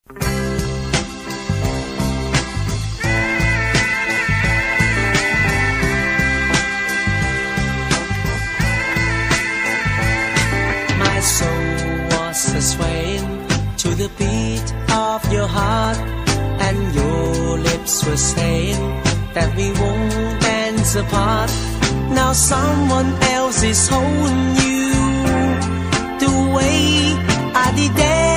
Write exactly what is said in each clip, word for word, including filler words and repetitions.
My soul was swaying to the beat of your heart, and your lips were saying that we won't dance apart. Now someone else is holding you the way I did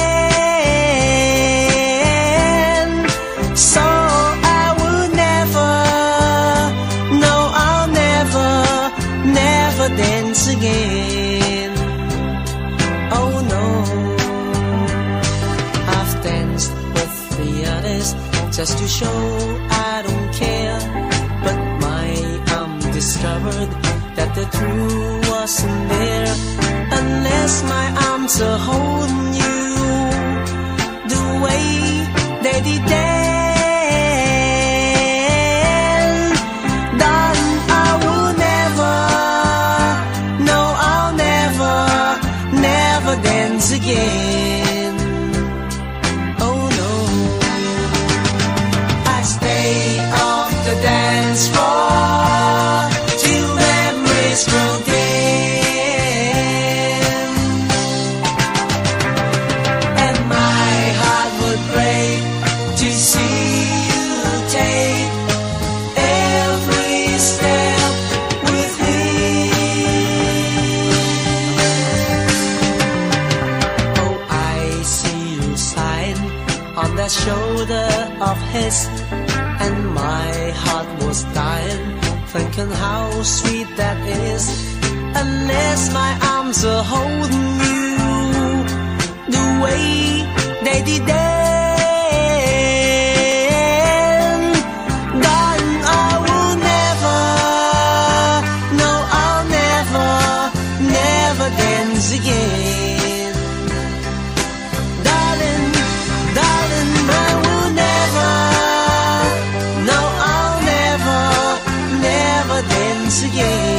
then. So I would never, no, I'll never, never dance again. Oh no, I've danced with the others just to show I don't care, but my arm discovered that the truth wasn't there. Unless my arms are holding you the way they did then, darling, I will never, no, I'll never, never dance again. Oh no, I stay on the dance floor till memories grow dim, and my heart would break to see you take every step with me. Oh, I see you sighing on that shoulder of his, and my heart was dying, thinking how sweet that is. Unless my arms are holding you the way they did then, darling, I will never, no, I'll never, never dance again. Darling, darling, I will never, no, I'll never, never dance again.